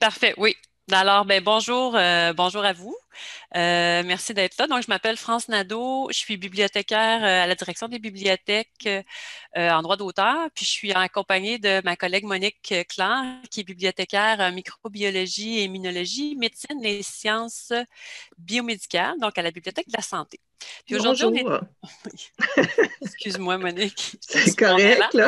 Parfait, oui. Alors, ben, bonjour, bonjour à vous. Merci d'être là. Donc, je m'appelle France Nadeau. Je suis bibliothécaire à la direction des bibliothèques en droit d'auteur. Puis, je suis accompagnée de ma collègue Monique Claire, qui est bibliothécaire microbiologie et immunologie, médecine et sciences biomédicales, donc à la Bibliothèque de la santé. Puis aujourd'hui, on est... Bonjour, Oui. Excuse-moi, Monique, je c'est suis mon élan. correct, là.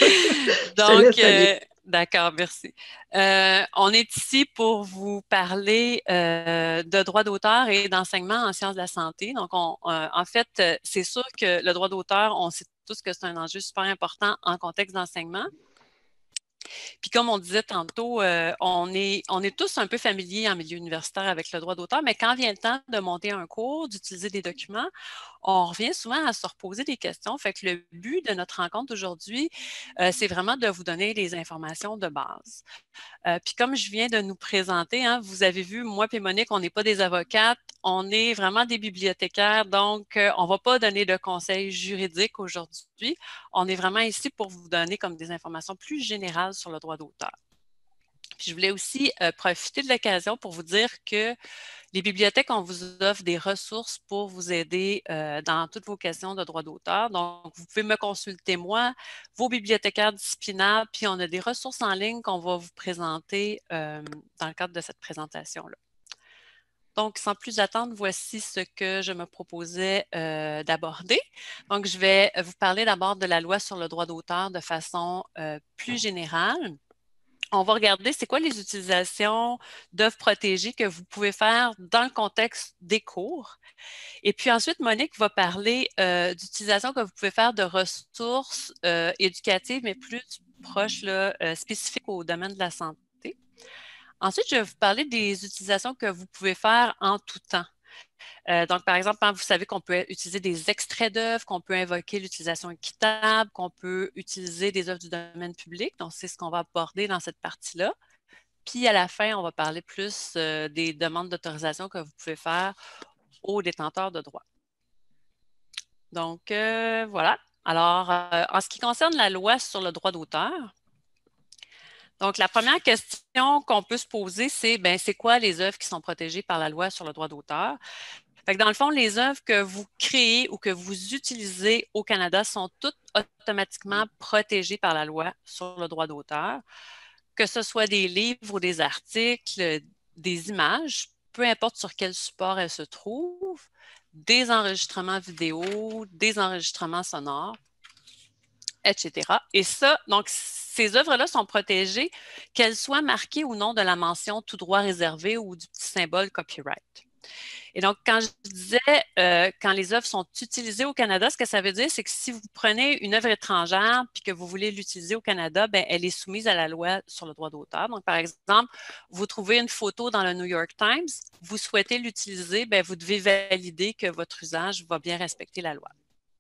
Je te Donc, laisse aller. d'accord, merci. On est ici pour vous parler de droit d'auteur et d'enseignement en sciences de la santé. Donc, en fait, c'est sûr que le droit d'auteur, on sait tous que c'est un enjeu super important en contexte d'enseignement. Puis comme on disait tantôt, on est tous un peu familiers en milieu universitaire avec le droit d'auteur, mais quand vient le temps de monter un cours, d'utiliser des documents, on revient souvent à se reposer des questions. Fait que le but de notre rencontre aujourd'hui, c'est vraiment de vous donner des informations de base. Puis comme je viens de nous présenter, hein, vous avez vu, moi et Monique, on n'est pas des avocates, on est vraiment des bibliothécaires, donc on ne va pas donner de conseils juridiques aujourd'hui. On est vraiment ici pour vous donner comme des informations plus générales sur le droit d'auteur. Puis je voulais aussi profiter de l'occasion pour vous dire que les bibliothèques, on vous offre des ressources pour vous aider dans toutes vos questions de droit d'auteur. Donc, vous pouvez me consulter moi, vos bibliothécaires disciplinaires, puis on a des ressources en ligne qu'on va vous présenter dans le cadre de cette présentation-là. Donc, sans plus attendre, voici ce que je me proposais d'aborder. Donc, je vais vous parler d'abord de la loi sur le droit d'auteur de façon plus générale. On va regarder c'est quoi les utilisations d'œuvres protégées que vous pouvez faire dans le contexte des cours. Et puis ensuite, Monique va parler d'utilisation que vous pouvez faire de ressources éducatives, mais plus proches, là, spécifiques au domaine de la santé. Ensuite, je vais vous parler des utilisations que vous pouvez faire en tout temps. Donc, par exemple, vous savez qu'on peut utiliser des extraits d'œuvres, qu'on peut invoquer l'utilisation équitable, qu'on peut utiliser des œuvres du domaine public. Donc, c'est ce qu'on va aborder dans cette partie-là. Puis, à la fin, on va parler plus des demandes d'autorisation que vous pouvez faire aux détenteurs de droits. Donc, voilà. Alors, en ce qui concerne la loi sur le droit d'auteur, donc la première question qu'on peut se poser, c'est, ben, c'est quoi les œuvres qui sont protégées par la loi sur le droit d'auteur? Fait que dans le fond, les œuvres que vous créez ou que vous utilisez au Canada sont toutes automatiquement protégées par la loi sur le droit d'auteur, que ce soit des livres ou des articles, des images, peu importe sur quel support elles se trouvent, des enregistrements vidéo, des enregistrements sonores, etc. Et ça, donc, ces œuvres-là sont protégées, qu'elles soient marquées ou non de la mention tout droit réservé ou du petit symbole copyright. Et donc, quand je disais, quand les œuvres sont utilisées au Canada, ce que ça veut dire, c'est que si vous prenez une œuvre étrangère puis que vous voulez l'utiliser au Canada, ben, elle est soumise à la loi sur le droit d'auteur. Donc, par exemple, vous trouvez une photo dans le New York Times, vous souhaitez l'utiliser, ben, vous devez valider que votre usage va bien respecter la loi.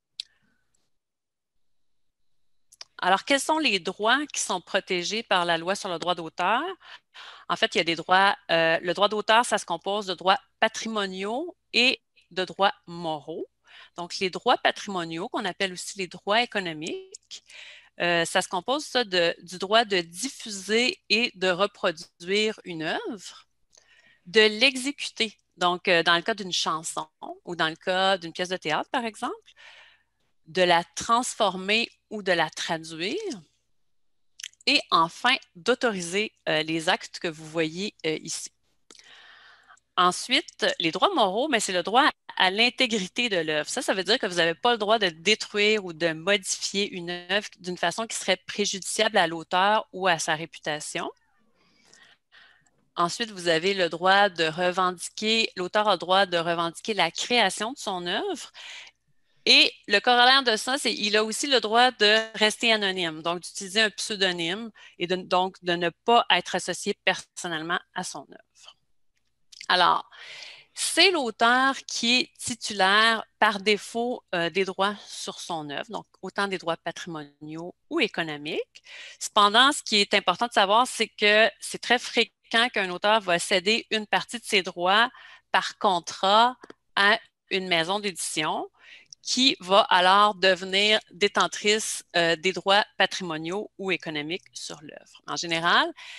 Alors, quels sont les droits qui sont protégés par la loi sur le droit d'auteur? En fait, il y a des droits, le droit d'auteur, ça se compose de droits patrimoniaux et de droits moraux. Donc, les droits patrimoniaux, qu'on appelle aussi les droits économiques, ça se compose ça du droit de diffuser et de reproduire une œuvre, de l'exécuter. Donc, dans le cas d'une chanson ou dans le cas d'une pièce de théâtre, par exemple, de la transformer ou de la traduire, et enfin d'autoriser les actes que vous voyez ici. Ensuite, les droits moraux, mais c'est le droit à l'intégrité de l'œuvre. Ça veut dire que vous n'avez pas le droit de détruire ou de modifier une œuvre d'une façon qui serait préjudiciable à l'auteur ou à sa réputation. Ensuite, vous avez le droit de revendiquer, l'auteur a le droit de revendiquer la création de son œuvre. Et le corollaire de ça, c'est qu'il a aussi le droit de rester anonyme, donc d'utiliser un pseudonyme et donc de ne pas être associé personnellement à son œuvre. Alors, c'est l'auteur qui est titulaire par défaut des droits sur son œuvre, donc autant des droits patrimoniaux ou économiques. Cependant, ce qui est important de savoir, c'est que c'est très fréquent qu'un auteur va céder une partie de ses droits par contrat à une maison d'édition qui va alors devenir détentrice des droits patrimoniaux ou économiques sur l'œuvre. En général,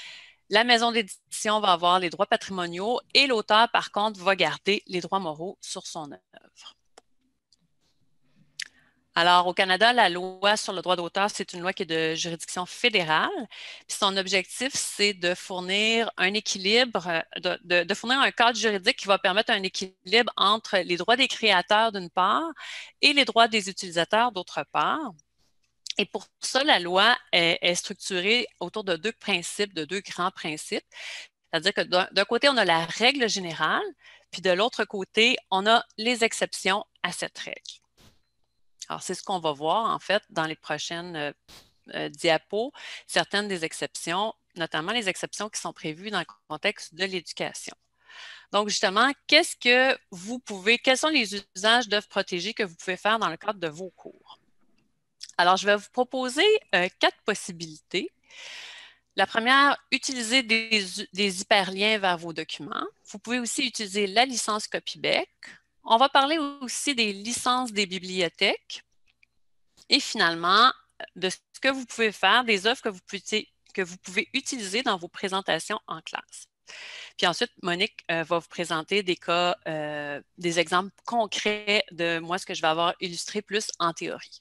La maison d'édition va avoir les droits patrimoniaux et l'auteur, par contre, va garder les droits moraux sur son œuvre. Alors, au Canada, la loi sur le droit d'auteur, c'est une loi qui est de juridiction fédérale. Puis son objectif, c'est de fournir un équilibre, de fournir un cadre juridique qui va permettre un équilibre entre les droits des créateurs d'une part et les droits des utilisateurs d'autre part. Et pour ça, la loi est structurée autour de deux principes, de deux grands principes. C'est-à-dire que d'un côté, on a la règle générale, puis de l'autre côté, on a les exceptions à cette règle. Alors, c'est ce qu'on va voir, en fait, dans les prochaines diapos, certaines des exceptions, notamment les exceptions qui sont prévues dans le contexte de l'éducation. Donc, justement, quels sont les usages d'œuvres protégées que vous pouvez faire dans le cadre de vos cours? Alors, je vais vous proposer 4 possibilités. La première, utiliser des hyperliens vers vos documents. Vous pouvez aussi utiliser la licence Copybec. On va parler aussi des licences des bibliothèques. Et finalement, de ce que vous pouvez faire, des œuvres que vous pouvez utiliser dans vos présentations en classe. Puis ensuite, Monique va vous présenter des cas, des exemples concrets de moi, ce que je vais avoir illustré plus en théorie.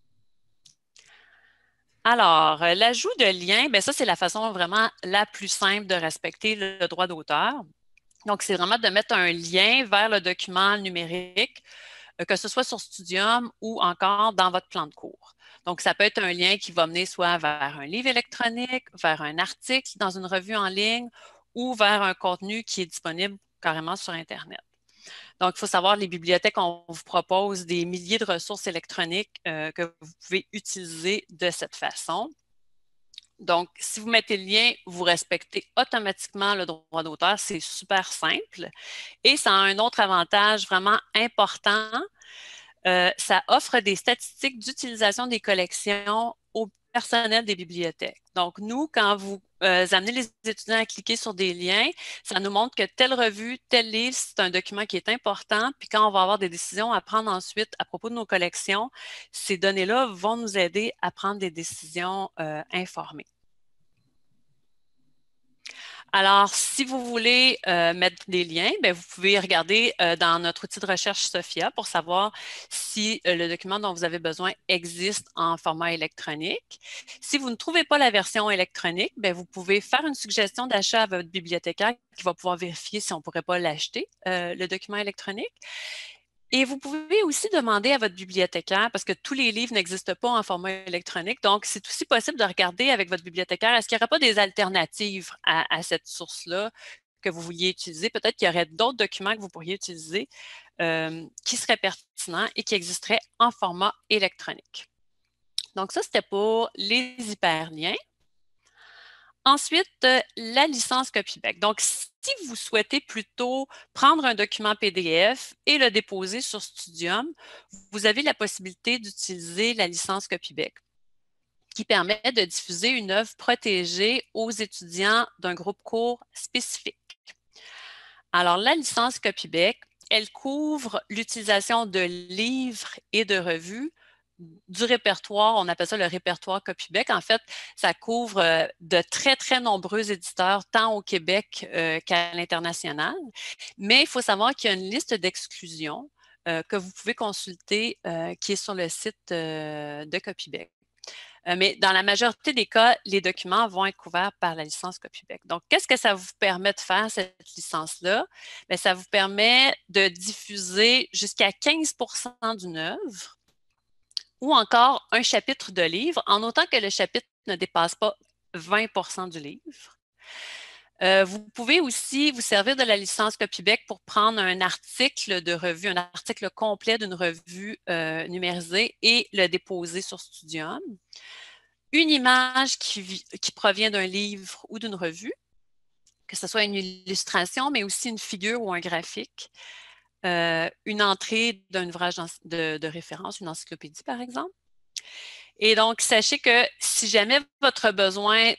Alors, l'ajout de liens, bien ça, c'est la façon vraiment la plus simple de respecter le droit d'auteur. Donc, c'est vraiment de mettre un lien vers le document numérique, que ce soit sur Studium ou encore dans votre plan de cours. Donc, ça peut être un lien qui va mener soit vers un livre électronique, vers un article dans une revue en ligne ou vers un contenu qui est disponible carrément sur Internet. Donc, il faut savoir, les bibliothèques, on vous propose des milliers de ressources électroniques que vous pouvez utiliser de cette façon. Donc, si vous mettez le lien, vous respectez automatiquement le droit d'auteur. C'est super simple. Et ça a un autre avantage vraiment important. Ça offre des statistiques d'utilisation des collections au personnel des bibliothèques. Donc, nous, quand vous amenez les étudiants à cliquer sur des liens, ça nous montre que telle revue, tel livre, c'est un document qui est important. Puis quand on va avoir des décisions à prendre ensuite à propos de nos collections, ces données-là vont nous aider à prendre des décisions informées. Alors, si vous voulez mettre des liens, bien, vous pouvez regarder dans notre outil de recherche Sophia pour savoir si le document dont vous avez besoin existe en format électronique. Si vous ne trouvez pas la version électronique, bien, vous pouvez faire une suggestion d'achat à votre bibliothécaire qui va pouvoir vérifier si on ne pourrait pas l'acheter, le document électronique. Et vous pouvez aussi demander à votre bibliothécaire, parce que tous les livres n'existent pas en format électronique, donc c'est aussi possible de regarder avec votre bibliothécaire, est-ce qu'il n'y aurait pas des alternatives à cette source-là que vous vouliez utiliser? Peut-être qu'il y aurait d'autres documents que vous pourriez utiliser qui seraient pertinents et qui existeraient en format électronique. Donc ça, c'était pour les hyperliens. Ensuite, la licence Copybec. Donc, si vous souhaitez plutôt prendre un document PDF et le déposer sur Studium, vous avez la possibilité d'utiliser la licence Copybec qui permet de diffuser une œuvre protégée aux étudiants d'un groupe cours spécifique. Alors, la licence Copybec, elle couvre l'utilisation de livres et de revues du répertoire, on appelle ça le répertoire Copybec. En fait, ça couvre de très, très nombreux éditeurs, tant au Québec qu'à l'international. Mais il faut savoir qu'il y a une liste d'exclusions que vous pouvez consulter qui est sur le site de Copybec. Mais dans la majorité des cas, les documents vont être couverts par la licence Copybec. Donc, qu'est-ce que ça vous permet de faire, cette licence-là? Bien, ça vous permet de diffuser jusqu'à 15 d'une œuvre ou encore un chapitre de livre, en autant que le chapitre ne dépasse pas 20 du livre. Vous pouvez aussi vous servir de la licence Copybec pour prendre un article de revue, un article complet d'une revue numérisée et le déposer sur Studium. Une image qui provient d'un livre ou d'une revue, que ce soit une illustration, mais aussi une figure ou un graphique. Une entrée d'un ouvrage de référence, une encyclopédie par exemple. Et donc, sachez que si jamais votre besoin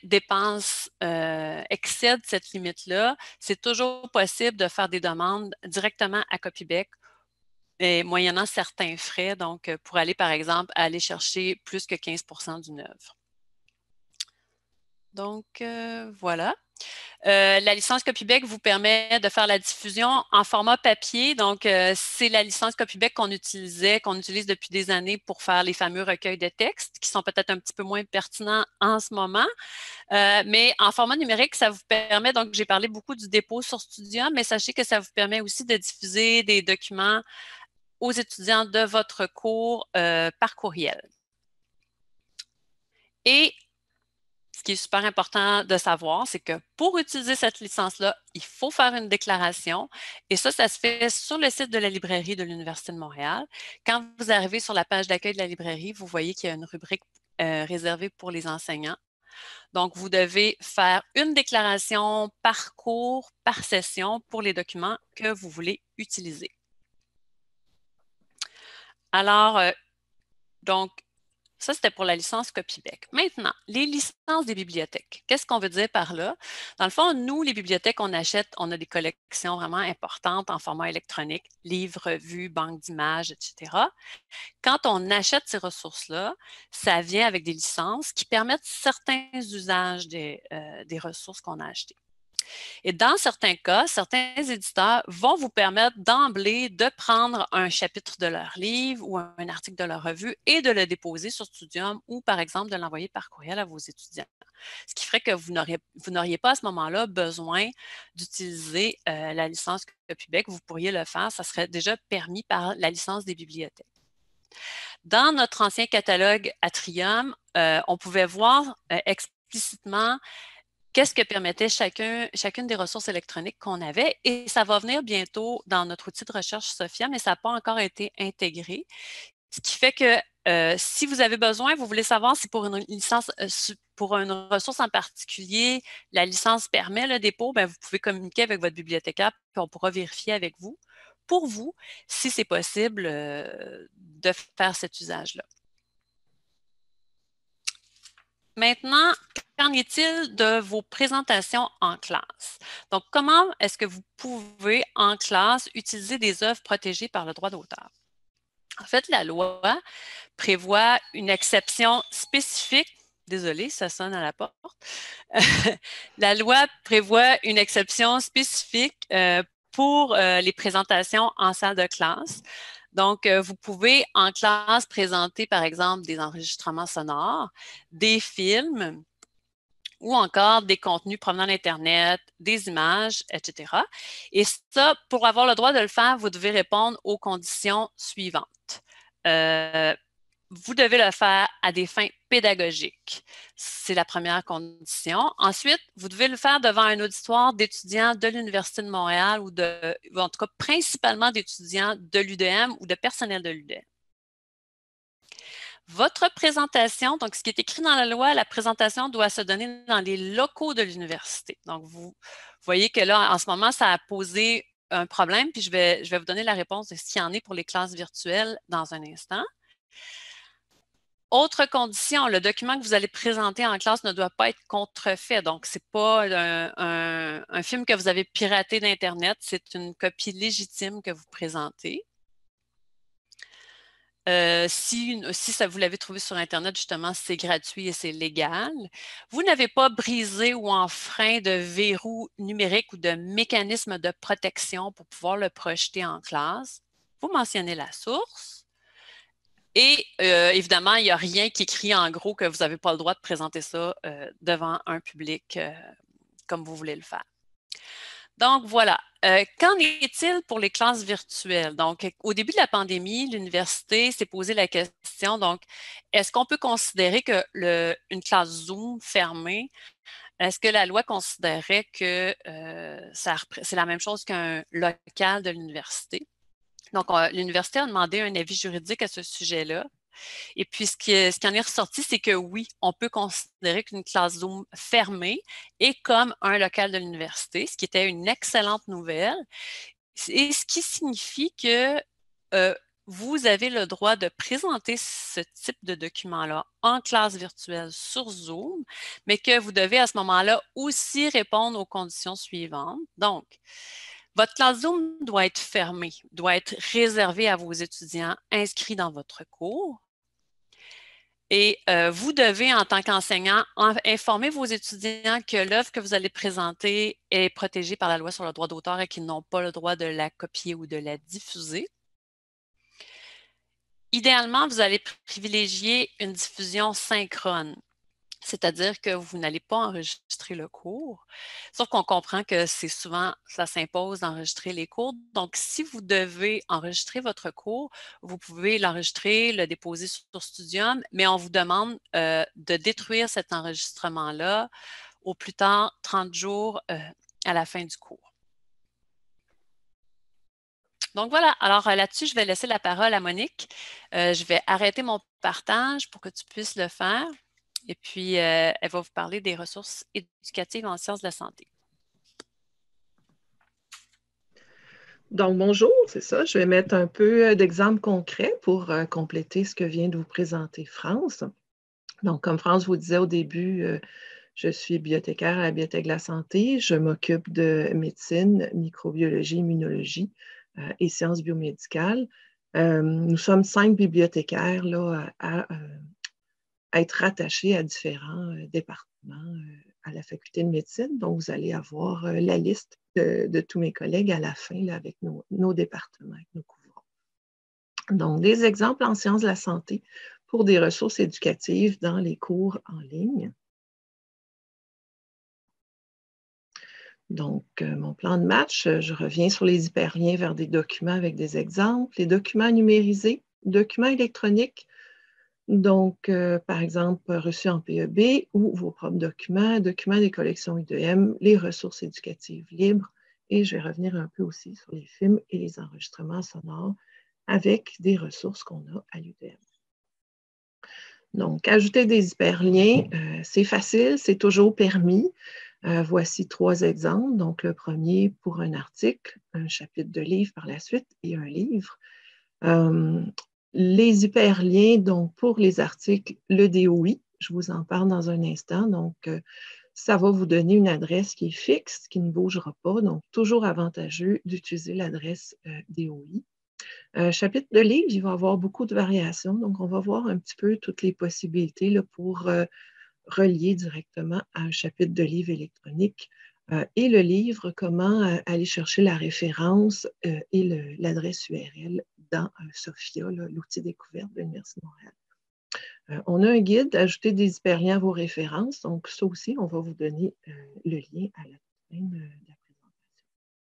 excède cette limite-là, c'est toujours possible de faire des demandes directement à Copybec et moyennant certains frais, donc pour aller par exemple aller chercher plus que 15 d'une œuvre. Donc, voilà. La licence Copybec vous permet de faire la diffusion en format papier. Donc, c'est la licence Copybec qu'on utilise depuis des années pour faire les fameux recueils de textes qui sont peut-être un petit peu moins pertinents en ce moment. Mais en format numérique, ça vous permet, donc j'ai parlé beaucoup du dépôt sur Studium, mais sachez que ça vous permet aussi de diffuser des documents aux étudiants de votre cours par courriel. Et ce qui est super important de savoir, c'est que pour utiliser cette licence-là, il faut faire une déclaration. Et ça se fait sur le site de la librairie de l'Université de Montréal. Quand vous arrivez sur la page d'accueil de la librairie, vous voyez qu'il y a une rubrique réservée pour les enseignants. Donc, vous devez faire une déclaration par cours, par session pour les documents que vous voulez utiliser. Alors, donc, ça, c'était pour la licence Copybec. Maintenant, les licences des bibliothèques. Qu'est-ce qu'on veut dire par là? Dans le fond, nous, les bibliothèques, on a des collections vraiment importantes en format électronique, livres, revues, banques d'images, etc. Quand on achète ces ressources-là, ça vient avec des licences qui permettent certains usages des ressources qu'on a achetées. Et dans certains cas, certains éditeurs vont vous permettre d'emblée de prendre un chapitre de leur livre ou un article de leur revue et de le déposer sur Studium ou, par exemple, de l'envoyer par courriel à vos étudiants. Ce qui ferait que vous n'auriez pas à ce moment-là besoin d'utiliser la licence Copybec. Vous pourriez le faire, ça serait déjà permis par la licence des bibliothèques. Dans notre ancien catalogue Atrium, on pouvait voir explicitement qu'est-ce que permettait chacune des ressources électroniques qu'on avait. Et ça va venir bientôt dans notre outil de recherche Sophia, mais ça n'a pas encore été intégré. Ce qui fait que si vous avez besoin, vous voulez savoir si pour une licence, pour une ressource en particulier, la licence permet le dépôt, bien, vous pouvez communiquer avec votre bibliothécaire, puis on pourra vérifier avec vous, pour vous, si c'est possible de faire cet usage-là. Maintenant, qu'en est-il de vos présentations en classe? Donc, comment est-ce que vous pouvez, en classe, utiliser des œuvres protégées par le droit d'auteur? En fait, la loi prévoit une exception spécifique. Désolée, ça sonne à la porte. La loi prévoit une exception spécifique pour les présentations en salle de classe. Donc, vous pouvez en classe présenter, par exemple, des enregistrements sonores, des films ou encore des contenus provenant d'Internet, des images, etc. Et ça, pour avoir le droit de le faire, vous devez répondre aux conditions suivantes. Vous devez le faire à des fins pédagogiques. C'est la première condition. Ensuite, vous devez le faire devant un auditoire d'étudiants de l'Université de Montréal ou en tout cas principalement d'étudiants de l'UDM ou de personnel de l'UDM. Votre présentation, donc ce qui est écrit dans la loi, la présentation doit se donner dans les locaux de l'université. Donc, vous voyez que là, en ce moment, ça a posé un problème, puis je vais vous donner la réponse de ce qu'il y en est pour les classes virtuelles dans un instant. Autre condition, le document que vous allez présenter en classe ne doit pas être contrefait. Donc, ce n'est pas un film que vous avez piraté d'Internet, c'est une copie légitime que vous présentez. Si ça, vous l'avez trouvé sur Internet, justement, c'est gratuit et c'est légal. Vous n'avez pas brisé ou enfreint de verrou numérique ou de mécanisme de protection pour pouvoir le projeter en classe. Vous mentionnez la source. Et évidemment, il n'y a rien qui écrit en gros que vous n'avez pas le droit de présenter ça devant un public comme vous voulez le faire. Donc, voilà. Qu'en est-il pour les classes virtuelles? Donc, au début de la pandémie, l'université s'est posé la question, donc, est-ce qu'on peut considérer que une classe Zoom fermée, est-ce que la loi considérait que c'est la même chose qu'un local de l'université? Donc, l'université a demandé un avis juridique à ce sujet-là. Et puis, ce qui en est ressorti, c'est que oui, on peut considérer qu'une classe Zoom fermée est comme un local de l'université, ce qui était une excellente nouvelle. Et ce qui signifie que vous avez le droit de présenter ce type de document-là en classe virtuelle sur Zoom, mais que vous devez à ce moment-là aussi répondre aux conditions suivantes. Donc, votre classe Zoom doit être fermée, doit être réservée à vos étudiants inscrits dans votre cours. Et vous devez, en tant qu'enseignant, informer vos étudiants que l'œuvre que vous allez présenter est protégée par la loi sur le droit d'auteur et qu'ils n'ont pas le droit de la copier ou de la diffuser. Idéalement, vous allez privilégier une diffusion synchrone, c'est-à-dire que vous n'allez pas enregistrer le cours, sauf qu'on comprend que c'est souvent, ça s'impose d'enregistrer les cours. Donc, si vous devez enregistrer votre cours, vous pouvez l'enregistrer, le déposer sur Studium, mais on vous demande de détruire cet enregistrement-là au plus tard 30 jours à la fin du cours. Donc voilà, alors là-dessus, je vais laisser la parole à Monique. Je vais arrêter mon partage pour que tu puisses le faire. Et puis, elle va vous parler des ressources éducatives en sciences de la santé. Donc, bonjour, c'est ça. Je vais mettre un peu d'exemples concrets pour compléter ce que vient de vous présenter France. Donc, comme France vous disait au début, je suis bibliothécaire à la Bibliothèque de la santé. Je m'occupe de médecine, microbiologie, immunologie et sciences biomédicales. Nous sommes 5 bibliothécaires là, à être rattachés à différents départements à la faculté de médecine. Donc, vous allez avoir la liste de tous mes collègues à la fin là, avec nos départements que nous couvrons. Donc, des exemples en sciences de la santé pour des ressources éducatives dans les cours en ligne. Donc, mon plan de match, je reviens sur les hyperliens vers des documents avec des exemples, les documents numérisés, documents électroniques, donc, par exemple, reçus en PEB ou vos propres documents, documents des collections UDM, les ressources éducatives libres, et je vais revenir un peu aussi sur les films et les enregistrements sonores avec des ressources qu'on a à l'UDM. Donc, ajouter des hyperliens, c'est facile, c'est toujours permis. Voici 3 exemples. Donc, le premier pour un article, un chapitre de livre par la suite et un livre. Les hyperliens, donc pour les articles, le DOI, je vous en parle dans un instant. Donc, ça va vous donner une adresse qui est fixe, qui ne bougera pas. Donc, toujours avantageux d'utiliser l'adresse DOI. Chapitre de livre, il va y avoir beaucoup de variations. Donc, on va voir un petit peu toutes les possibilités là, pour relier directement à un chapitre de livre électronique. Et le livre, comment aller chercher la référence et l'adresse URL dans SOPHIA, l'outil découverte de l'Université de Montréal. On a un guide, ajouter des hyperliens à vos références. Donc, ça aussi, on va vous donner le lien à la fin de la présentation.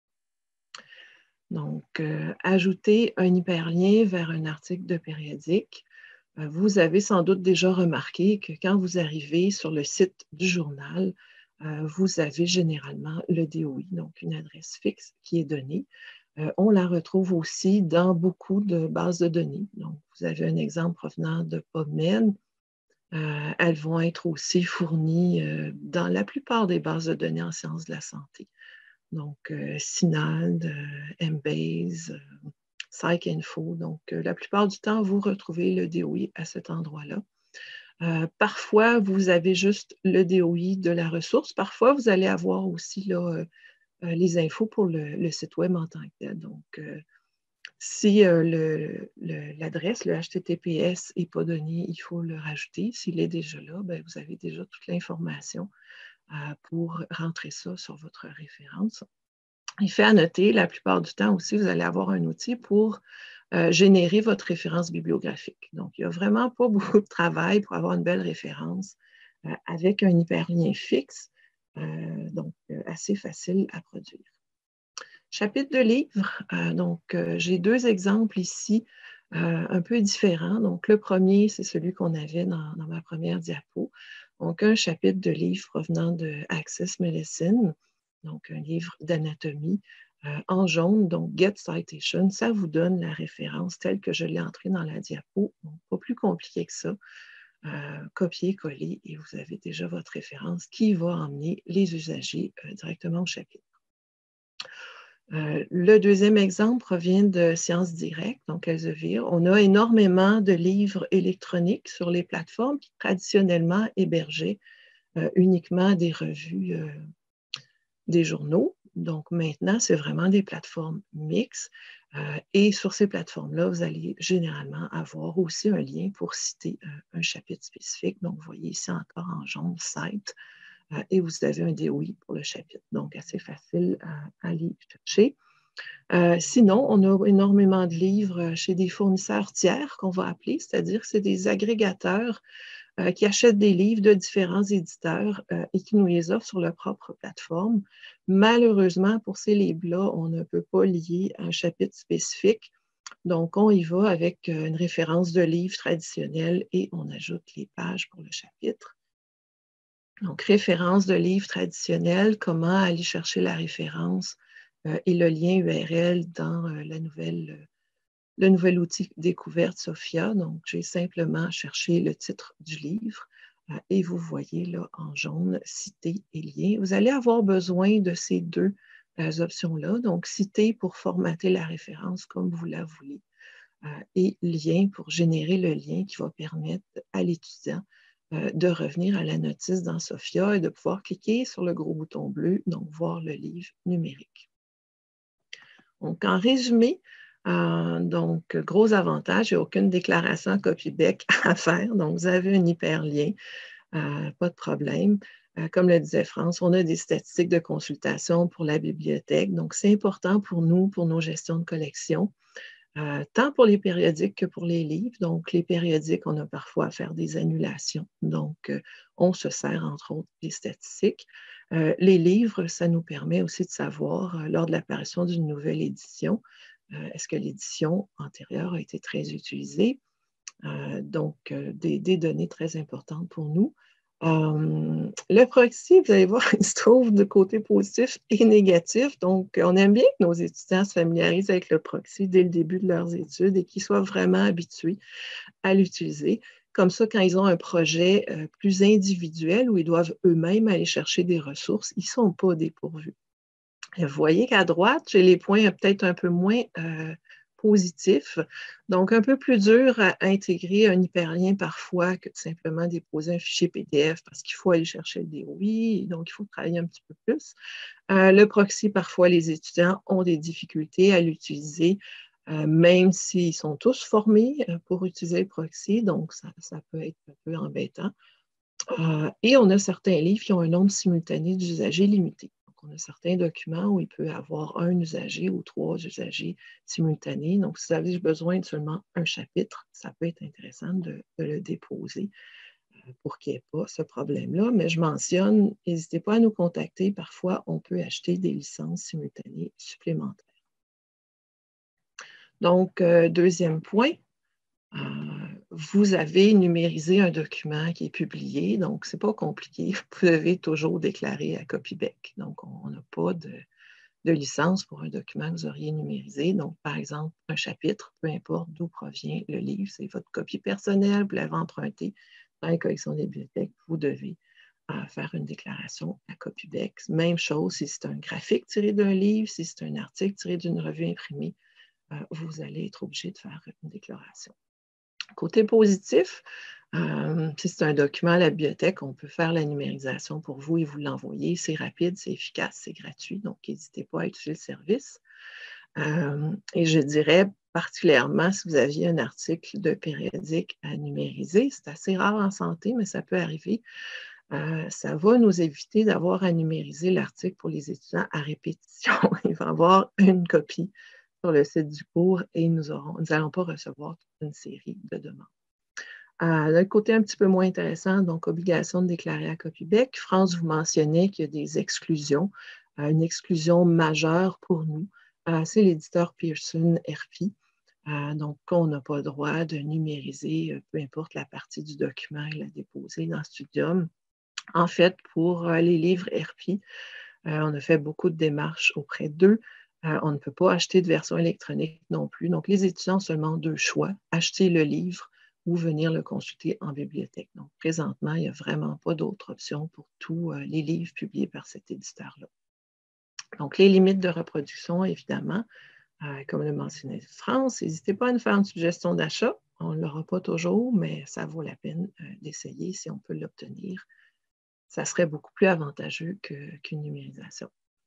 Donc, ajouter un hyperlien vers un article de périodique. Vous avez sans doute déjà remarqué que quand vous arrivez sur le site du journal, vous avez généralement le DOI, donc une adresse fixe qui est donnée. On la retrouve aussi dans beaucoup de bases de données. Donc, vous avez un exemple provenant de PubMed. Elles vont être aussi fournies dans la plupart des bases de données en sciences de la santé. Donc, CINAHL, Embase, PsycInfo. Donc, la plupart du temps, vous retrouvez le DOI à cet endroit-là. Parfois, vous avez juste le DOI de la ressource. Parfois, vous allez avoir aussi là, les infos pour le site web en tant que tel. Donc, si l'adresse, le HTTPS n'est pas donné, il faut le rajouter. S'il est déjà là, bien, vous avez déjà toute l'information pour rentrer ça sur votre référence. Il fait à noter, la plupart du temps aussi, vous allez avoir un outil pour générer votre référence bibliographique. Donc, il n'y a vraiment pas beaucoup de travail pour avoir une belle référence avec un hyperlien fixe, donc assez facile à produire. Chapitre de livre, donc j'ai 2 exemples ici un peu différents. Donc, le premier, c'est celui qu'on avait dans ma première diapo. Donc, un chapitre de livre provenant de Access Medicine, donc un livre d'anatomie en jaune, donc Get Citation, ça vous donne la référence telle que je l'ai entrée dans la diapo. Donc, pas plus compliqué que ça. Copier, coller, et vous avez déjà votre référence qui va emmener les usagers directement au chapitre. Le deuxième exemple provient de Sciences Directes, donc Elsevier. On a énormément de livres électroniques sur les plateformes qui traditionnellement hébergeaient uniquement des revues, des journaux. Donc maintenant, c'est vraiment des plateformes mixtes. Et sur ces plateformes-là, vous allez généralement avoir aussi un lien pour citer un chapitre spécifique. Donc, vous voyez ici encore en jaune, Cite, et vous avez un DOI pour le chapitre. Donc, assez facile à aller chercher. Sinon, on a énormément de livres chez des fournisseurs tiers qu'on va appeler, c'est-à-dire que c'est des agrégateurs qui achètent des livres de différents éditeurs et qui nous les offrent sur leur propre plateforme. Malheureusement, pour ces livres-là, on ne peut pas lier un chapitre spécifique. Donc, on y va avec une référence de livre traditionnel et on ajoute les pages pour le chapitre. Donc, référence de livre traditionnel, comment aller chercher la référence et le lien URL dans le nouvel outil découverte Sophia. Donc, j'ai simplement cherché le titre du livre et vous voyez là en jaune, citer et lien. Vous allez avoir besoin de ces deux options-là. Donc, citer pour formater la référence comme vous la voulez et lien pour générer le lien qui va permettre à l'étudiant de revenir à la notice dans Sophia et de pouvoir cliquer sur le gros bouton bleu, donc voir le livre numérique. Donc, en résumé, donc, gros avantage, il n'y a aucune déclaration copy-bec à faire. Donc, vous avez un hyperlien, pas de problème. Comme le disait France, on a des statistiques de consultation pour la bibliothèque. Donc, c'est important pour nous, pour nos gestions de collection, tant pour les périodiques que pour les livres. Donc, les périodiques, on a parfois à faire des annulations. Donc, on se sert, entre autres, des statistiques. Les livres, ça nous permet aussi de savoir, lors de l'apparition d'une nouvelle édition, est-ce que l'édition antérieure a été très utilisée? Donc, des données très importantes pour nous. Le proxy, vous allez voir, il se trouve de côté positif et négatif. Donc, on aime bien que nos étudiants se familiarisent avec le proxy dès le début de leurs études et qu'ils soient vraiment habitués à l'utiliser. Comme ça, quand ils ont un projet plus individuel où ils doivent eux-mêmes aller chercher des ressources, ils ne sont pas dépourvus. Vous voyez qu'à droite, j'ai les points peut-être un peu moins positifs, donc un peu plus dur à intégrer un hyperlien parfois que de simplement déposer un fichier PDF parce qu'il faut aller chercher le DOI, donc il faut travailler un petit peu plus. Le proxy, parfois, les étudiants ont des difficultés à l'utiliser, même s'ils sont tous formés pour utiliser le proxy, donc ça peut être un peu embêtant. Et on a certains livres qui ont un nombre simultané d'usagers limité. Donc, on a certains documents où il peut y avoir un usager ou 3 usagers simultanés. Donc, si vous avez besoin de seulement un chapitre, ça peut être intéressant de le déposer pour qu'il n'y ait pas ce problème-là. Mais je mentionne, n'hésitez pas à nous contacter. Parfois, on peut acheter des licences simultanées supplémentaires. Donc, deuxième point, vous avez numérisé un document qui est publié, donc ce n'est pas compliqué. Vous devez toujours déclarer à Copybec. Donc, on n'a pas de licence pour un document que vous auriez numérisé. Donc, par exemple, un chapitre, peu importe d'où provient le livre, c'est votre copie personnelle, vous l'avez emprunté dans les collections des bibliothèques, vous devez faire une déclaration à Copybec. Même chose si c'est un graphique tiré d'un livre, si c'est un article tiré d'une revue imprimée, vous allez être obligé de faire une déclaration. Côté positif, si c'est un document à la bibliothèque, on peut faire la numérisation pour vous et vous l'envoyer. C'est rapide, c'est efficace, c'est gratuit, donc n'hésitez pas à utiliser le service. Et je dirais particulièrement si vous aviez un article de périodique à numériser, c'est assez rare en santé, mais ça peut arriver. Ça va nous éviter d'avoir à numériser l'article pour les étudiants à répétition. Il va y avoir une copie sur le site du cours et nous n'allons pas recevoir toute une série de demandes. D'un côté un petit peu moins intéressant, donc obligation de déclarer à Copybec. France vous mentionnait qu'il y a des exclusions. Une exclusion majeure pour nous, c'est l'éditeur Pearson RP. Donc, on n'a pas le droit de numériser, peu importe la partie du document et la déposer dans Studium. En fait, pour les livres RP, on a fait beaucoup de démarches auprès d'eux. On ne peut pas acheter de version électronique non plus. Donc, les étudiants ont seulement 2 choix, acheter le livre ou venir le consulter en bibliothèque. Donc, présentement, il n'y a vraiment pas d'autre option pour tous les livres publiés par cet éditeur-là. Donc, les limites de reproduction, évidemment, comme le mentionnait France, n'hésitez pas à nous faire une suggestion d'achat. On ne l'aura pas toujours, mais ça vaut la peine d'essayer si on peut l'obtenir. Ça serait beaucoup plus avantageux qu'une numérisation.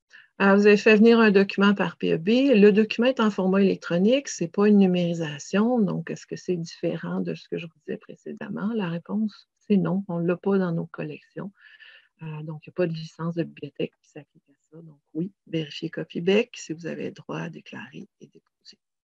Alors, vous avez fait venir un document par PEB. Le document est en format électronique, ce n'est pas une numérisation. Donc, est-ce que c'est différent de ce que je vous disais précédemment? La réponse, c'est non. On ne l'a pas dans nos collections. Donc, il n'y a pas de licence de bibliothèque qui s'applique à ça. Donc, oui, vérifiez Copybec si vous avez le droit à déclarer et déposer.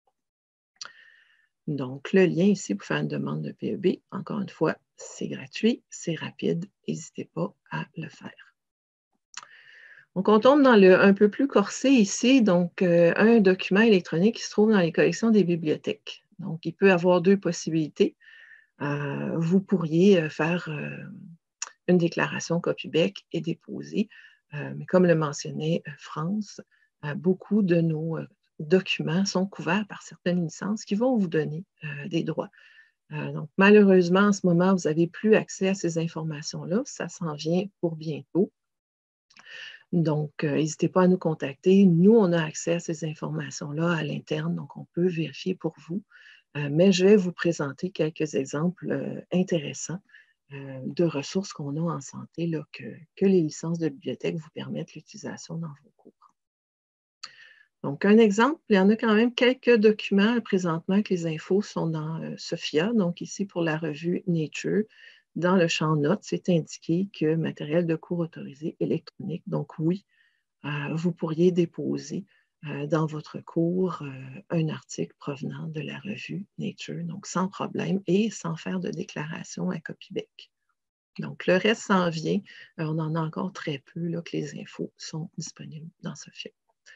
Donc, le lien ici pour faire une demande de PEB, encore une fois, c'est gratuit, c'est rapide. N'hésitez pas à le faire. Donc, on tombe dans le un peu plus corsé ici, donc un document électronique qui se trouve dans les collections des bibliothèques. Donc, il peut y avoir deux possibilités. Vous pourriez faire une déclaration Copybec et déposer. Mais comme le mentionnait France, beaucoup de nos documents sont couverts par certaines licences qui vont vous donner des droits. Donc, malheureusement, en ce moment, vous n'avez plus accès à ces informations-là. Ça s'en vient pour bientôt. Donc, n'hésitez pas à nous contacter. Nous, on a accès à ces informations-là à l'interne, donc on peut vérifier pour vous. Mais je vais vous présenter quelques exemples intéressants de ressources qu'on a en santé là, que les licences de bibliothèque vous permettent l'utilisation dans vos cours. Donc, un exemple, il y en a quand même quelques documents présentement que les infos sont dans SOPHIA. Donc, ici, pour la revue Nature, dans le champ notes, c'est indiqué que matériel de cours autorisé électronique. Donc, oui, vous pourriez déposer dans votre cours un article provenant de la revue Nature, donc sans problème et sans faire de déclaration à Copybec. Donc, le reste s'en vient. On en a encore très peu là, que les infos sont disponibles dans SOPHIA.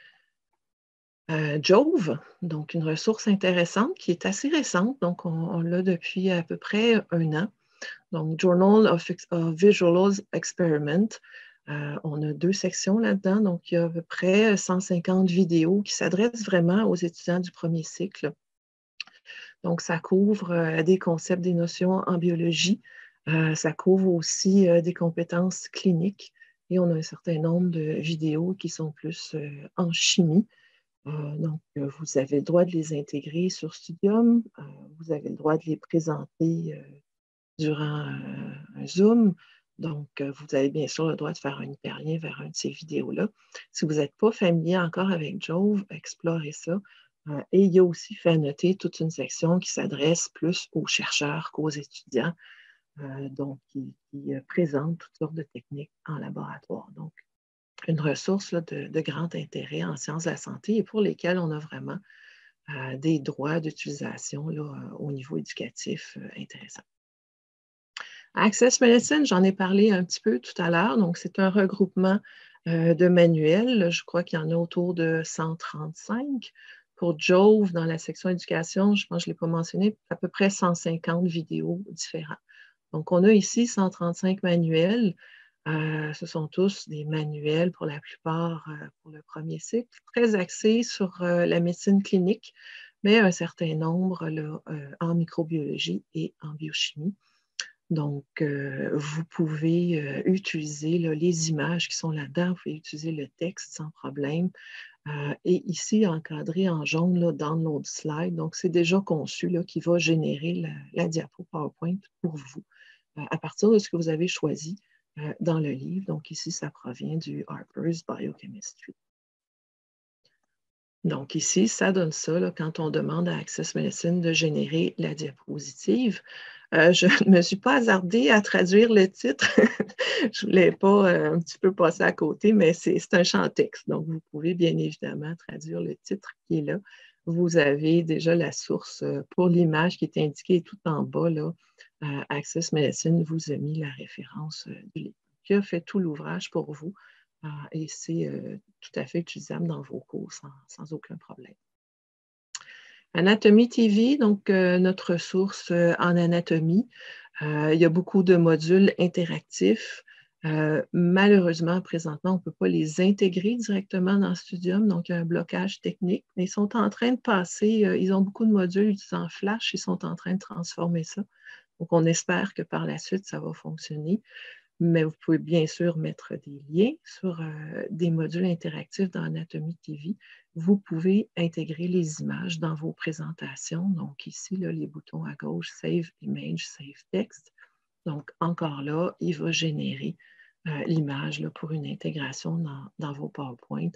Jove, donc une ressource intéressante qui est assez récente, donc on l'a depuis à peu près un an. Donc, Journal of Visual Experiment. On a deux sections là-dedans, donc il y a à peu près 150 vidéos qui s'adressent vraiment aux étudiants du premier cycle. Donc, ça couvre des concepts, des notions en biologie. Ça couvre aussi des compétences cliniques et on a un certain nombre de vidéos qui sont plus en chimie. Donc, vous avez le droit de les intégrer sur Studium. Vous avez le droit de les présenter durant un Zoom. Donc, vous avez bien sûr le droit de faire un hyperlien vers une de ces vidéos-là. Si vous n'êtes pas familier encore avec Jove, explorez ça. Et il y a aussi fait noter toute une section qui s'adresse plus aux chercheurs qu'aux étudiants, donc qui présente toutes sortes de techniques en laboratoire. Donc, une ressource là, de grand intérêt en sciences de la santé et pour lesquelles on a vraiment des droits d'utilisation au niveau éducatif intéressants. Access Medicine, j'en ai parlé un petit peu tout à l'heure. Donc, c'est un regroupement de manuels. Je crois qu'il y en a autour de 135. Pour Jove, dans la section éducation, je pense que je ne l'ai pas mentionné, à peu près 150 vidéos différentes. Donc, on a ici 135 manuels. Ce sont tous des manuels pour la plupart pour le premier cycle, très axés sur la médecine clinique, mais un certain nombre là, en microbiologie et en biochimie. Donc, vous pouvez utiliser là, les images qui sont là-dedans, vous pouvez utiliser le texte sans problème. Et ici, encadré en jaune, là, Download Slide. Donc, c'est déjà conçu là, qui va générer la diapo PowerPoint pour vous à partir de ce que vous avez choisi dans le livre. Donc, ici, ça provient du Harper's Biochemistry. Donc, ici, ça donne ça là, quand on demande à Access Medicine de générer la diapositive. Je ne me suis pas hasardée à traduire le titre. Je ne voulais pas un petit peu passer à côté, mais c'est un champ texte. Donc, vous pouvez bien évidemment traduire le titre qui est là. Vous avez déjà la source pour l'image qui est indiquée tout en bas. Là, Access Medicine vous a mis la référence du livre qui a fait tout l'ouvrage pour vous. Et c'est tout à fait utilisable dans vos cours sans aucun problème. Anatomie TV, donc notre source en anatomie. Il y a beaucoup de modules interactifs. Malheureusement, présentement, on ne peut pas les intégrer directement dans Studium, donc il y a un blocage technique. Mais ils sont en train de passer, ils ont beaucoup de modules utilisant Flash, ils sont en train de transformer ça. Donc, on espère que par la suite, ça va fonctionner. Mais vous pouvez bien sûr mettre des liens sur des modules interactifs dans Anatomie TV. Vous pouvez intégrer les images dans vos présentations. Donc ici, là, les boutons à gauche, Save Image, Save Text. Donc encore là, il va générer l'image pour une intégration dans vos PowerPoint.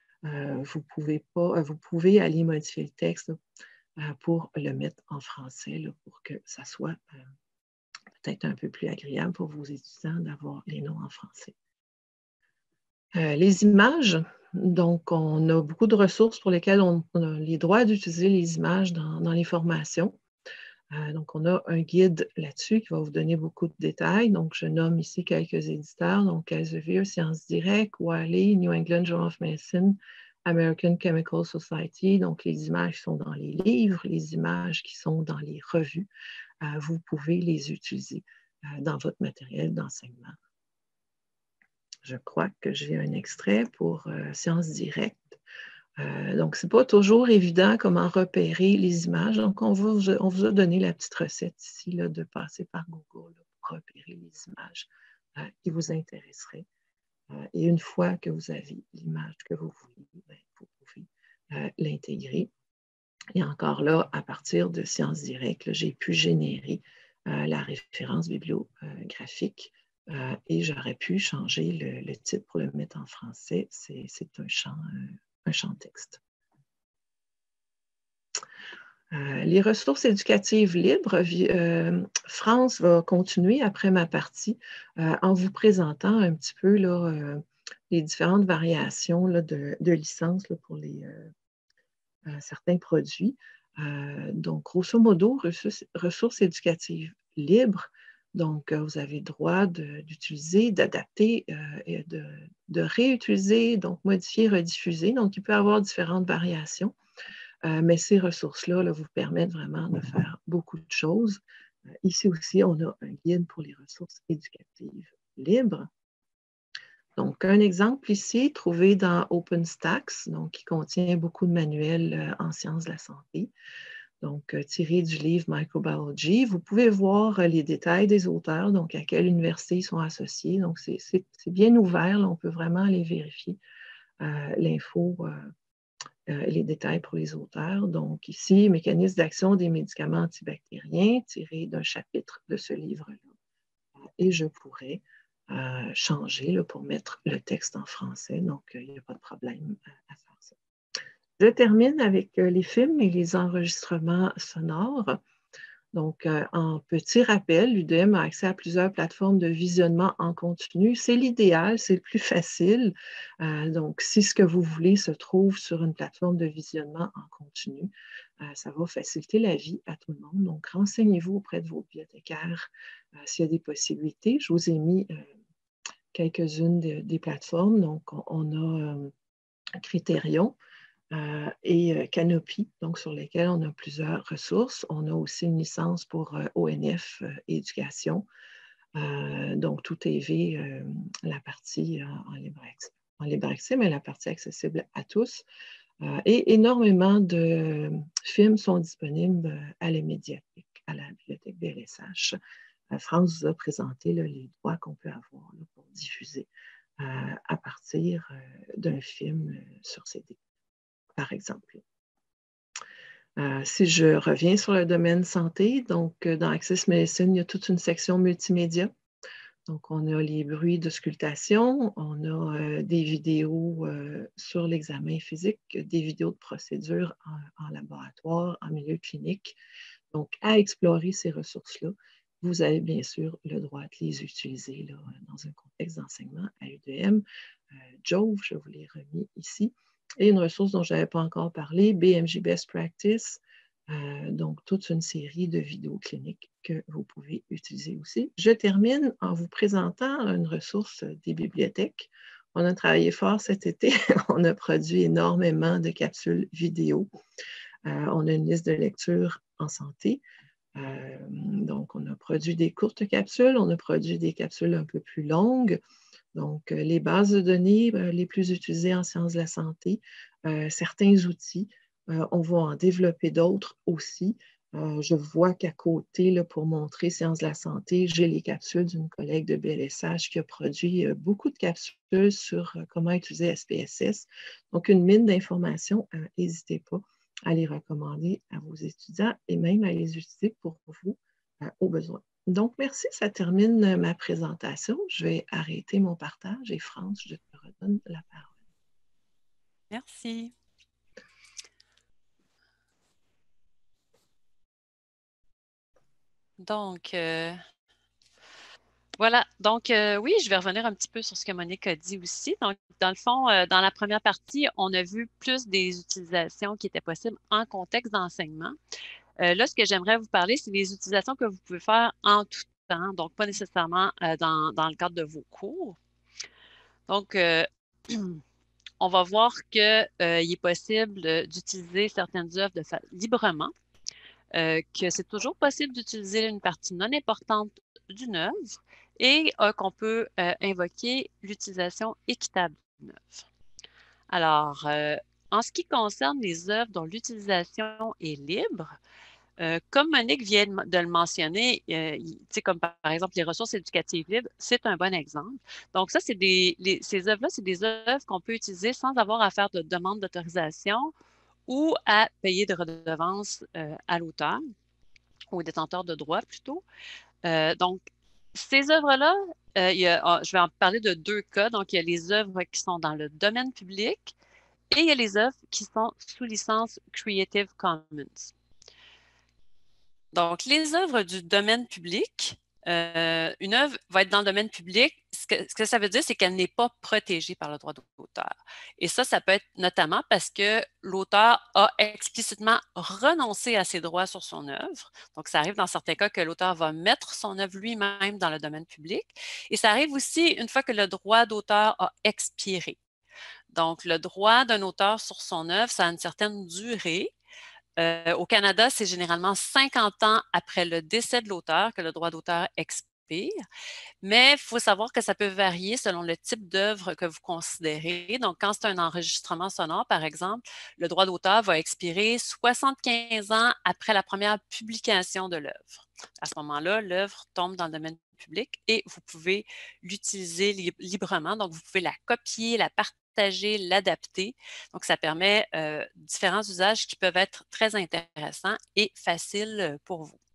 Vous pouvez aller modifier le texte pour le mettre en français pour que ça soit peut-être un peu plus agréable pour vos étudiants d'avoir les noms en français. Les images, donc on a beaucoup de ressources pour lesquelles on a les droits d'utiliser les images dans les formations. Donc on a un guide là-dessus qui va vous donner beaucoup de détails. Donc je nomme ici quelques éditeurs, donc Elsevier, Sciences Direct, Wiley, New England Journal of Medicine, American Chemical Society. Donc les images sont dans les livres, les images qui sont dans les revues. Vous pouvez les utiliser dans votre matériel d'enseignement. Je crois que j'ai un extrait pour Sciences Direct. Donc, ce n'est pas toujours évident comment repérer les images. Donc, on vous a donné la petite recette ici là, de passer par Google là, pour repérer les images qui vous intéresseraient. Et une fois que vous avez l'image que vous voulez, vous pouvez l'intégrer. Et encore là, à partir de Sciences Direct, j'ai pu générer la référence bibliographique et j'aurais pu changer le titre pour le mettre en français. C'est un champ texte. Les ressources éducatives libres, France va continuer après ma partie en vous présentant un petit peu là, les différentes variations là, de licences là, pour certains produits. Donc, grosso modo, ressources éducatives libres. Donc, vous avez le droit d'utiliser, d'adapter et de réutiliser, donc modifier, rediffuser. Donc, il peut y avoir différentes variations. Mais ces ressources-là là, vous permettent vraiment de faire beaucoup de choses. Ici aussi, on a un guide pour les ressources éducatives libres. Donc, un exemple ici, trouvé dans OpenStax, donc, qui contient beaucoup de manuels en sciences de la santé. Donc, tiré du livre Microbiology. Vous pouvez voir les détails des auteurs, donc à quelle université ils sont associés. Donc, c'est bien ouvert. Là, on peut vraiment aller vérifier l'info, les détails pour les auteurs. Donc, ici, mécanisme d'action des médicaments antibactériens, tiré d'un chapitre de ce livre-là. Et je pourrais changer là, pour mettre le texte en français. Donc, il n'y a pas de problème à faire ça. Je termine avec les films et les enregistrements sonores. Donc, en petit rappel, l'UDM a accès à plusieurs plateformes de visionnement en continu. C'est l'idéal, c'est le plus facile. Donc, si ce que vous voulez se trouve sur une plateforme de visionnement en continu, ça va faciliter la vie à tout le monde. Donc, renseignez-vous auprès de vos bibliothécaires s'il y a des possibilités. Je vous ai mis quelques-unes des plateformes. Donc, on a Criterion et Canopy, donc sur lesquels on a plusieurs ressources. On a aussi une licence pour ONF Éducation, donc Tout TV, la partie en libre accès, mais la partie accessible à tous. Et énormément de films sont disponibles à la médiathèque, à la bibliothèque BLSH. France vous a présenté là, les droits qu'on peut avoir là, pour diffuser à partir d'un film sur CD, par exemple. Si je reviens sur le domaine santé, donc dans Access Medicine, il y a toute une section multimédia. Donc, on a les bruits d'auscultation, on a des vidéos sur l'examen physique, des vidéos de procédures en laboratoire, en milieu clinique. Donc, à explorer ces ressources-là, vous avez bien sûr le droit de les utiliser là, dans un contexte d'enseignement à UDM. Jove, je vous l'ai remis ici. Et une ressource dont je n'avais pas encore parlé, BMJ Best Practice, donc toute une série de vidéos cliniques que vous pouvez utiliser aussi. Je termine en vous présentant une ressource des bibliothèques. On a travaillé fort cet été. On a produit énormément de capsules vidéo. On a une liste de lecture en santé. Donc, on a produit des courtes capsules, on a produit des capsules un peu plus longues. Donc, les bases de données les plus utilisées en sciences de la santé, certains outils, on va en développer d'autres aussi. Je vois qu'à côté, là, pour montrer sciences de la santé, j'ai les capsules d'une collègue de BLSH qui a produit beaucoup de capsules sur comment utiliser SPSS. Donc, une mine d'informations, n'hésitez pas à les recommander à vos étudiants et même à les utiliser pour vous au besoin. Donc, merci, ça termine ma présentation. Je vais arrêter mon partage et France, je te redonne la parole. Merci. Donc, voilà. Donc, oui, je vais revenir un petit peu sur ce que Monique a dit aussi. Donc, dans le fond, dans la première partie, on a vu plus des utilisations qui étaient possibles en contexte d'enseignement. Là, ce que j'aimerais vous parler, c'est des utilisations que vous pouvez faire en tout temps, donc pas nécessairement dans le cadre de vos cours. Donc, on va voir qu'il est possible d'utiliser certaines œuvres librement, que c'est toujours possible d'utiliser une partie non importante d'une œuvre et qu'on peut invoquer l'utilisation équitable d'une œuvre. Alors, en ce qui concerne les œuvres dont l'utilisation est libre, comme Monique vient de le mentionner, comme par exemple les ressources éducatives libres, c'est un bon exemple. Donc ça, ces œuvres-là, c'est des œuvres qu'on peut utiliser sans avoir à faire de demande d'autorisation ou à payer de redevances à l'auteur ou au détenteur de droits plutôt. Donc, ces œuvres-là, je vais en parler de deux cas. Donc, il y a les œuvres qui sont dans le domaine public et il y a les œuvres qui sont sous licence Creative Commons. Donc, les œuvres du domaine public, une œuvre va être dans le domaine public. Ce que ça veut dire, c'est qu'elle n'est pas protégée par le droit d'auteur. Et ça peut être notamment parce que l'auteur a explicitement renoncé à ses droits sur son œuvre. Donc, ça arrive dans certains cas que l'auteur va mettre son œuvre lui-même dans le domaine public. Et ça arrive aussi une fois que le droit d'auteur a expiré. Donc, le droit d'un auteur sur son œuvre, ça a une certaine durée. Au Canada, c'est généralement 50 ans après le décès de l'auteur que le droit d'auteur expire. Mais il faut savoir que ça peut varier selon le type d'œuvre que vous considérez. Donc, quand c'est un enregistrement sonore, par exemple, le droit d'auteur va expirer 75 ans après la première publication de l'œuvre. À ce moment-là, l'œuvre tombe dans le domaine public et vous pouvez l'utiliser librement. Donc, vous pouvez la copier, la partager, l'adapter. Donc, ça permet différents usages qui peuvent être très intéressants et faciles pour vous.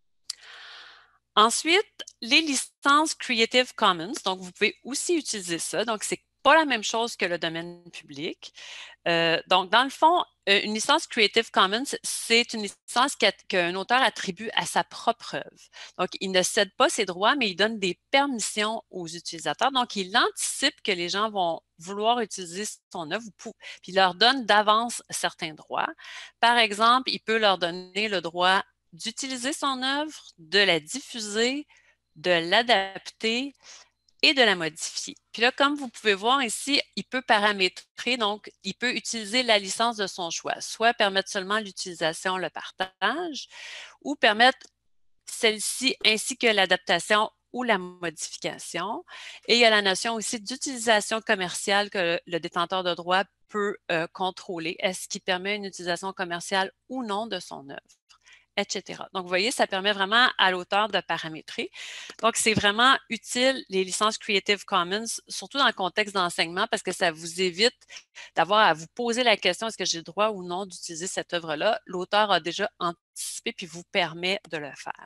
Ensuite, les licences Creative Commons, donc vous pouvez aussi utiliser ça. Donc, c'est pas la même chose que le domaine public. Donc, dans le fond, une licence Creative Commons, c'est une licence qu'un auteur attribue à sa propre œuvre. Donc, il ne cède pas ses droits, mais il donne des permissions aux utilisateurs. Donc, il anticipe que les gens vont vouloir utiliser son œuvre, puis il leur donne d'avance certains droits. Par exemple, il peut leur donner le droit d'utiliser son œuvre, de la diffuser, de l'adapter et de la modifier. Puis là, comme vous pouvez voir ici, il peut paramétrer, donc il peut utiliser la licence de son choix, soit permettre seulement l'utilisation, le partage, ou permettre celle-ci ainsi que l'adaptation ou la modification. Et il y a la notion aussi d'utilisation commerciale que le détenteur de droit peut contrôler. Est-ce qu'il permet une utilisation commerciale ou non de son œuvre? Etc. Donc, vous voyez, ça permet vraiment à l'auteur de paramétrer. Donc, c'est vraiment utile, les licences Creative Commons, surtout dans le contexte d'enseignement, parce que ça vous évite d'avoir à vous poser la question, est-ce que j'ai le droit ou non d'utiliser cette œuvre-là? L'auteur a déjà anticipé puis vous permet de le faire.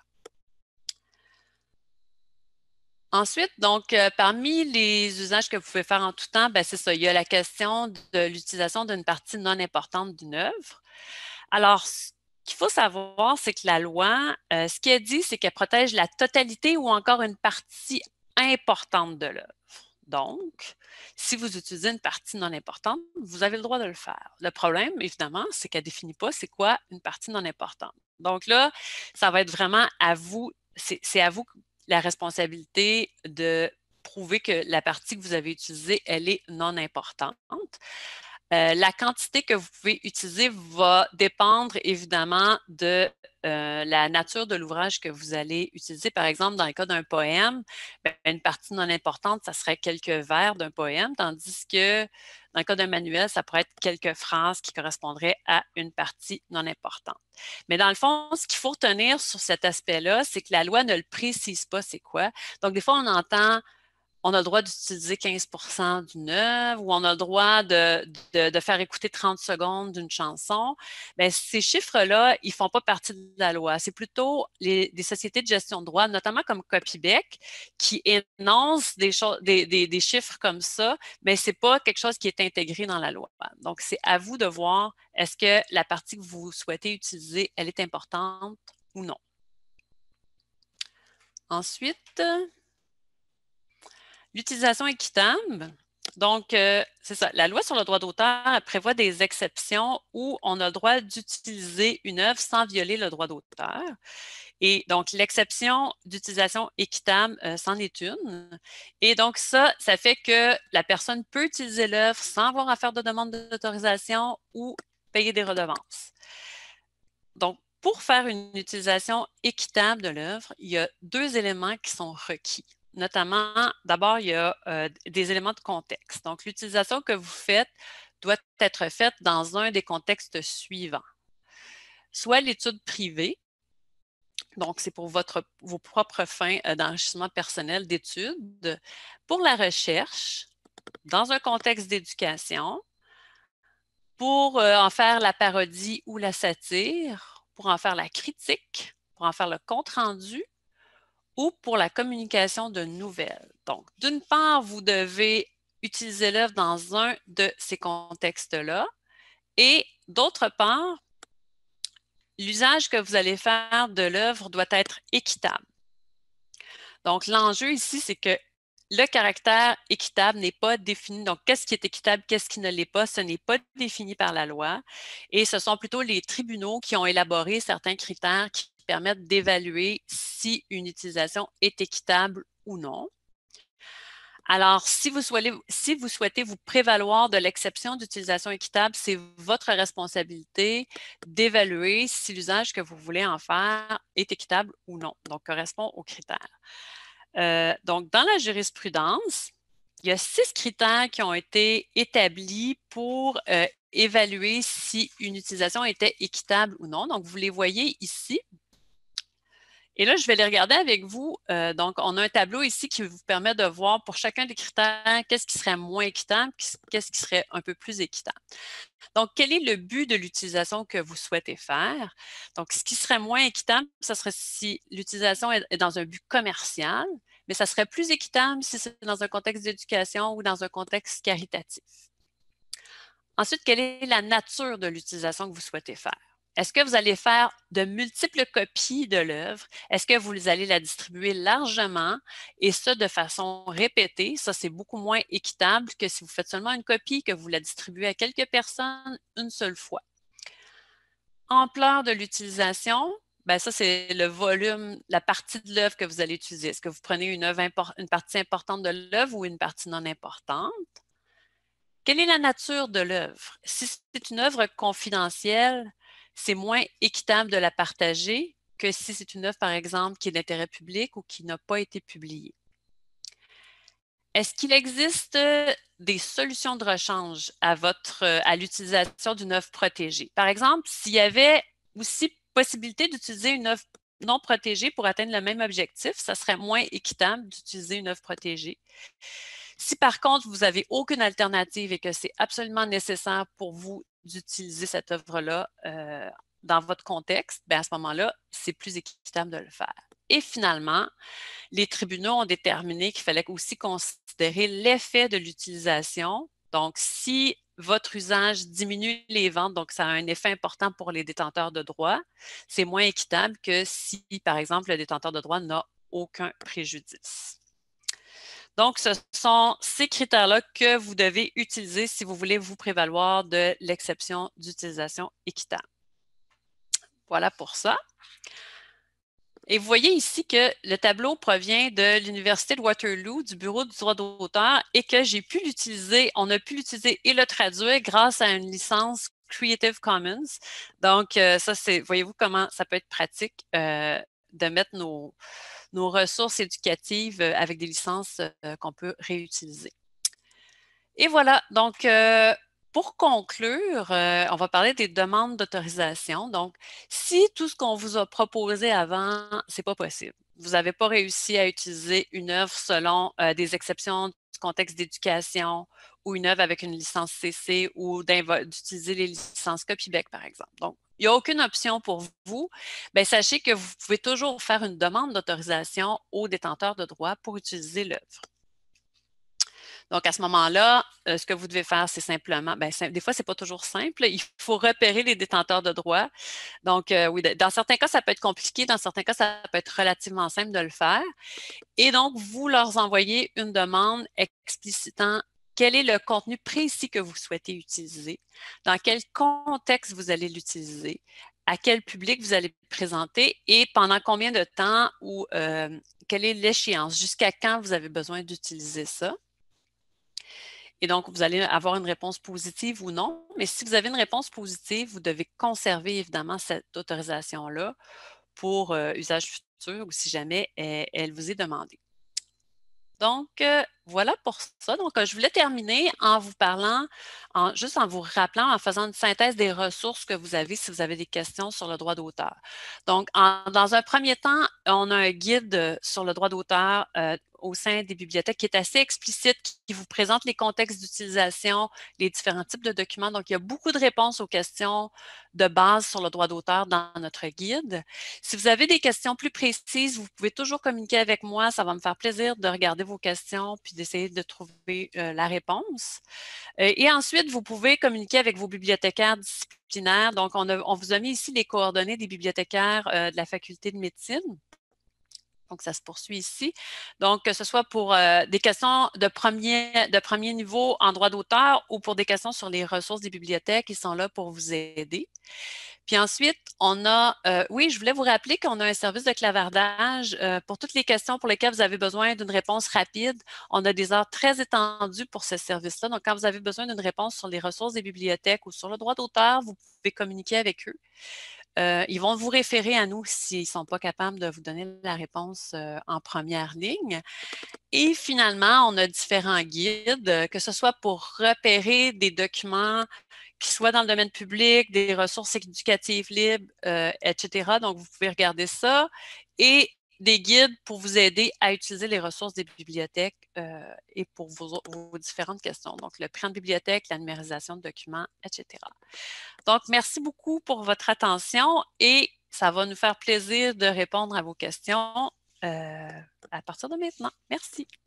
Ensuite, donc, parmi les usages que vous pouvez faire en tout temps, c'est ça, il y a la question de l'utilisation d'une partie non importante d'une œuvre. Alors, qu'il faut savoir, c'est que la loi, ce qu'elle dit, c'est qu'elle protège la totalité ou encore une partie importante de l'œuvre. Donc, si vous utilisez une partie non importante, vous avez le droit de le faire. Le problème, évidemment, c'est qu'elle ne définit pas c'est quoi une partie non importante. Donc là, ça va être vraiment à vous, c'est à vous la responsabilité de prouver que la partie que vous avez utilisée, elle est non importante. La quantité que vous pouvez utiliser va dépendre évidemment de la nature de l'ouvrage que vous allez utiliser. Par exemple, dans le cas d'un poème, une partie non importante, ça serait quelques vers d'un poème, tandis que dans le cas d'un manuel, ça pourrait être quelques phrases qui correspondraient à une partie non importante. Mais dans le fond, ce qu'il faut retenir sur cet aspect-là, c'est que la loi ne le précise pas c'est quoi. Donc, des fois, on entend on a le droit d'utiliser 15% d'une œuvre ou on a le droit de faire écouter 30 secondes d'une chanson, bien, ces chiffres-là, ils ne font pas partie de la loi. C'est plutôt des sociétés de gestion de droit, notamment comme Copybec, qui énoncent des chiffres comme ça, mais ce n'est pas quelque chose qui est intégré dans la loi. Donc, c'est à vous de voir est-ce que la partie que vous souhaitez utiliser, elle est importante ou non. Ensuite, l'utilisation équitable. Donc, c'est ça. La loi sur le droit d'auteur prévoit des exceptions où on a le droit d'utiliser une œuvre sans violer le droit d'auteur. Et donc, l'exception d'utilisation équitable, c'en est une. Et donc, ça fait que la personne peut utiliser l'œuvre sans avoir à faire de demande d'autorisation ou payer des redevances. Donc, pour faire une utilisation équitable de l'œuvre, il y a 2 éléments qui sont requis. Notamment, d'abord, il y a des éléments de contexte. Donc, l'utilisation que vous faites doit être faite dans un des contextes suivants. Soit l'étude privée, donc c'est pour vos propres fins d'enrichissement personnel d'études, pour la recherche, dans un contexte d'éducation, pour en faire la parodie ou la satire, pour en faire la critique, pour en faire le compte-rendu, ou pour la communication de nouvelles. Donc, d'une part, vous devez utiliser l'œuvre dans un de ces contextes-là et d'autre part, l'usage que vous allez faire de l'œuvre doit être équitable. Donc, l'enjeu ici, c'est que le caractère équitable n'est pas défini. Donc, qu'est-ce qui est équitable, qu'est-ce qui ne l'est pas, ce n'est pas défini par la loi. Et ce sont plutôt les tribunaux qui ont élaboré certains critères qui permettent d'évaluer si une utilisation est équitable ou non. Alors, si vous souhaitez vous prévaloir de l'exception d'utilisation équitable, c'est votre responsabilité d'évaluer si l'usage que vous voulez en faire est équitable ou non, donc correspond aux critères. Donc, dans la jurisprudence, il y a 6 critères qui ont été établis pour évaluer si une utilisation était équitable ou non. Donc, vous les voyez ici. Et là, je vais les regarder avec vous. Donc, on a un tableau ici qui vous permet de voir pour chacun des critères qu'est-ce qui serait moins équitable, qu'est-ce qui serait un peu plus équitable. Donc, quel est le but de l'utilisation que vous souhaitez faire? Donc, ce qui serait moins équitable, ce serait si l'utilisation est dans un but commercial, mais ça serait plus équitable si c'est dans un contexte d'éducation ou dans un contexte caritatif. Ensuite, quelle est la nature de l'utilisation que vous souhaitez faire? Est-ce que vous allez faire de multiples copies de l'œuvre? Est-ce que vous allez la distribuer largement et ça de façon répétée? Ça, c'est beaucoup moins équitable que si vous faites seulement une copie, que vous la distribuez à quelques personnes une seule fois. Ampleur de l'utilisation, bien ça, c'est le volume, la partie de l'œuvre que vous allez utiliser. Est-ce que vous prenez une partie importante de l'œuvre ou une partie non importante? Quelle est la nature de l'œuvre? Si c'est une œuvre confidentielle, c'est moins équitable de la partager que si c'est une œuvre, par exemple, qui est d'intérêt public ou qui n'a pas été publiée. Est-ce qu'il existe des solutions de rechange à l'utilisation d'une œuvre protégée? Par exemple, s'il y avait aussi possibilité d'utiliser une œuvre non protégée pour atteindre le même objectif, ça serait moins équitable d'utiliser une œuvre protégée. Si par contre, vous n'avez aucune alternative et que c'est absolument nécessaire pour vous d'utiliser cette œuvre-là dans votre contexte, bien à ce moment-là, c'est plus équitable de le faire. Et finalement, les tribunaux ont déterminé qu'il fallait aussi considérer l'effet de l'utilisation. Donc, si votre usage diminue les ventes, donc ça a un effet important pour les détenteurs de droits, c'est moins équitable que si, par exemple, le détenteur de droits n'a aucun préjudice. Donc, ce sont ces critères-là que vous devez utiliser si vous voulez vous prévaloir de l'exception d'utilisation équitable. Voilà pour ça. Et vous voyez ici que le tableau provient de l'Université de Waterloo, du Bureau du droit d'auteur, et que j'ai pu l'utiliser, on a pu l'utiliser et le traduire grâce à une licence Creative Commons. Donc, ça, c'est, voyez-vous comment ça peut être pratique de mettre nos ressources éducatives avec des licences qu'on peut réutiliser. Et voilà, donc pour conclure, on va parler des demandes d'autorisation. Donc, si tout ce qu'on vous a proposé avant, ce n'est pas possible, vous n'avez pas réussi à utiliser une œuvre selon des exceptions du contexte d'éducation ou une œuvre avec une licence CC ou d'utiliser les licences Copybec, par exemple. Donc, il n'y a aucune option pour vous. Bien, sachez que vous pouvez toujours faire une demande d'autorisation au détenteur de droit pour utiliser l'œuvre. Donc, à ce moment-là, ce que vous devez faire, c'est simplement, bien, des fois, ce n'est pas toujours simple. Il faut repérer les détenteurs de droit. Donc, oui, dans certains cas, ça peut être compliqué. Dans certains cas, ça peut être relativement simple de le faire. Et donc, vous leur envoyez une demande explicitant quel est le contenu précis que vous souhaitez utiliser, dans quel contexte vous allez l'utiliser, à quel public vous allez le présenter et pendant combien de temps ou quelle est l'échéance, jusqu'à quand vous avez besoin d'utiliser ça. Et donc, vous allez avoir une réponse positive ou non. Mais si vous avez une réponse positive, vous devez conserver évidemment cette autorisation-là pour usage futur ou si jamais elle vous est demandée. Donc, voilà pour ça. Donc, je voulais terminer en vous parlant, juste en vous rappelant, en faisant une synthèse des ressources que vous avez si vous avez des questions sur le droit d'auteur. Donc, dans un premier temps, on a un guide sur le droit d'auteur au sein des bibliothèques qui est assez explicite, qui vous présente les contextes d'utilisation, les différents types de documents. Donc, il y a beaucoup de réponses aux questions de base sur le droit d'auteur dans notre guide. Si vous avez des questions plus précises, vous pouvez toujours communiquer avec moi. Ça va me faire plaisir de regarder vos questions puis d'essayer de trouver la réponse. Et ensuite, vous pouvez communiquer avec vos bibliothécaires disciplinaires. Donc, on vous a mis ici les coordonnées des bibliothécaires de la faculté de médecine. Donc, ça se poursuit ici. Donc, que ce soit pour des questions de premier niveau en droit d'auteur ou pour des questions sur les ressources des bibliothèques, ils sont là pour vous aider. Puis ensuite, on a, oui, je voulais vous rappeler qu'on a un service de clavardage pour toutes les questions pour lesquelles vous avez besoin d'une réponse rapide. On a des heures très étendues pour ce service-là. Donc, quand vous avez besoin d'une réponse sur les ressources des bibliothèques ou sur le droit d'auteur, vous pouvez communiquer avec eux. Ils vont vous référer à nous s'ils ne sont pas capables de vous donner la réponse en première ligne. Et finalement, on a différents guides, que ce soit pour repérer des documents qui soient dans le domaine public, des ressources éducatives libres, etc. Donc, vous pouvez regarder ça. Et des guides pour vous aider à utiliser les ressources des bibliothèques et pour vos différentes questions. Donc, le prêt de bibliothèque, la numérisation de documents, etc. Donc, merci beaucoup pour votre attention et ça va nous faire plaisir de répondre à vos questions à partir de maintenant. Merci.